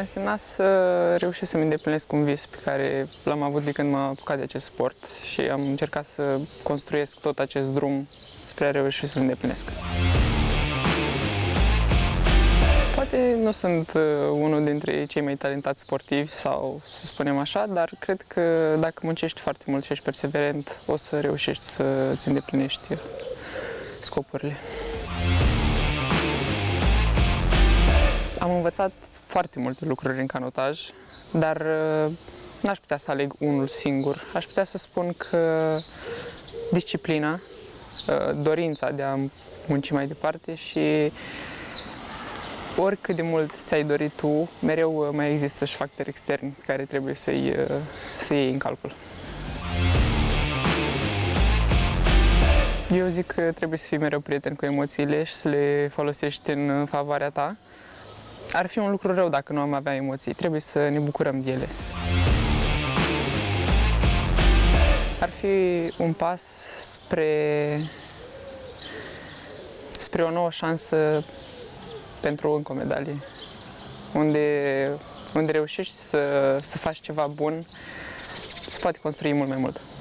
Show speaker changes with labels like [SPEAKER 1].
[SPEAKER 1] însemnat să reușesc să-mi îndeplinesc un vis pe care l-am avut de când m-am apucat de acest sport și am încercat să construiesc tot acest drum spre a reuși să-l îndeplinesc. Poate nu sunt unul dintre cei mai talentați sportivi sau să spunem așa, dar cred că dacă muncești foarte mult și ești perseverent, o să reușești să-ți îndeplinești scopurile. Am învățat foarte multe lucruri în canotaj, dar n-aș putea să aleg unul singur. Aș putea să spun că disciplina, dorința de a munci mai departe și oricât de mult ți-ai dorit tu, mereu mai există și factori externi pe care trebuie să iei în calcul. Eu zic că trebuie să fii mereu prieten cu emoțiile și să le folosești în favoarea ta. Ar fi un lucru rău dacă nu am avea emoții, trebuie să ne bucurăm de ele. Ar fi un pas spre o nouă șansă pentru încă o medalie, unde reușești să faci ceva bun, se poate construi mult mai mult.